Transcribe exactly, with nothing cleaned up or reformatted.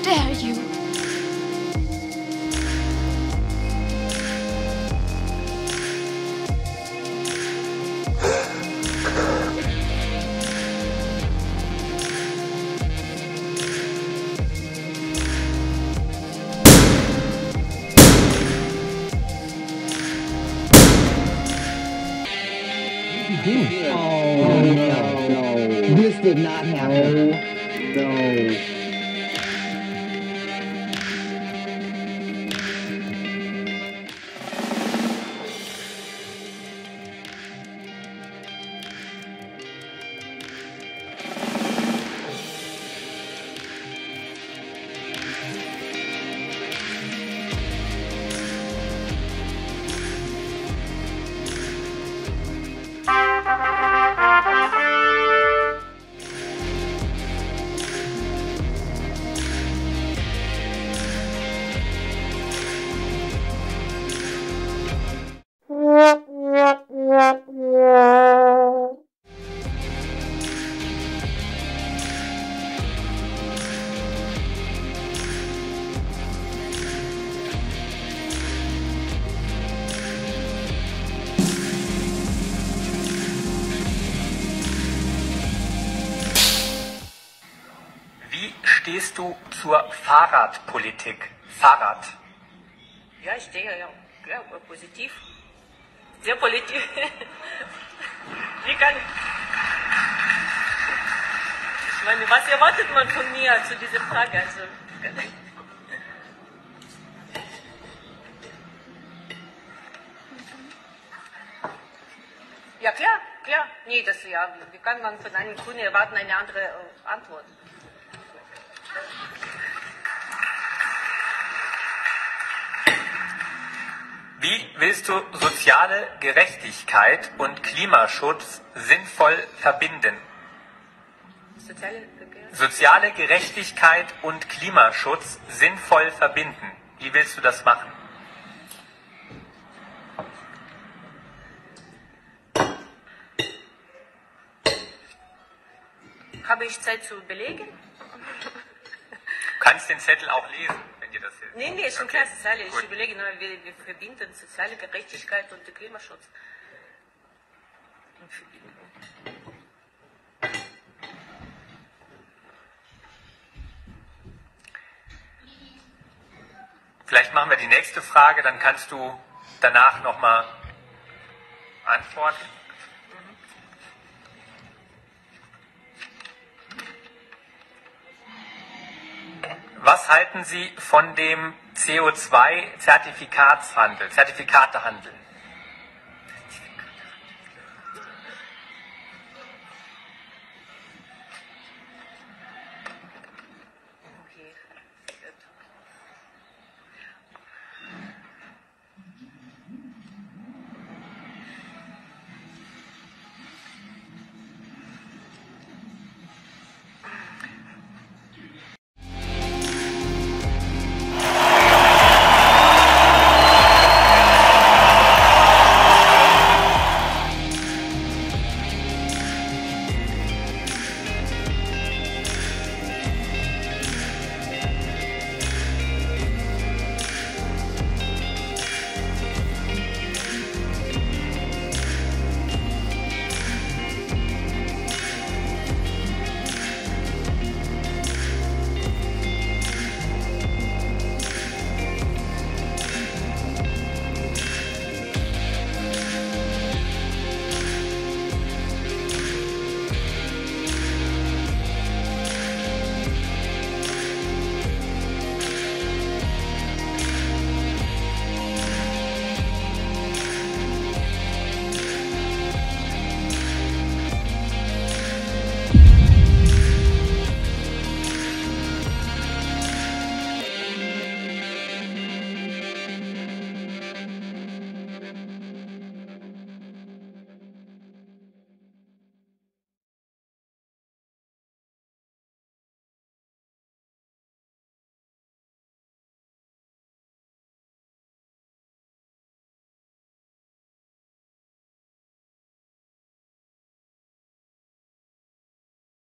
dare you? Oh, no, no. This did not happen. No. Wie stehst du zur Fahrradpolitik? Fahrrad. Ja, ich stehe ja, ja positiv. Sehr positiv. Wie kann ich meine, was erwartet man von mir zu dieser Frage? Also, ja, klar, klar. Nee, das ja. Wie kann man von einem Kunden erwarten eine andere äh, Antwort? Wie willst du soziale Gerechtigkeit und Klimaschutz sinnvoll verbinden? Soziale, Soziale Gerechtigkeit und Klimaschutz sinnvoll verbinden. Wie willst du das machen? Habe ich Zeit zu überlegen? Du kannst den Zettel auch lesen, wenn dir das hilft. Nee, nee, ist schon Okay, klar, soziale. Ich gut. überlege nur, wir, wir verbinden soziale Gerechtigkeit und den Klimaschutz. Vielleicht machen wir die nächste Frage, dann kannst du danach nochmal antworten. Was halten Sie von dem C O zwei Zertifikatshandel, Zertifikatehandel?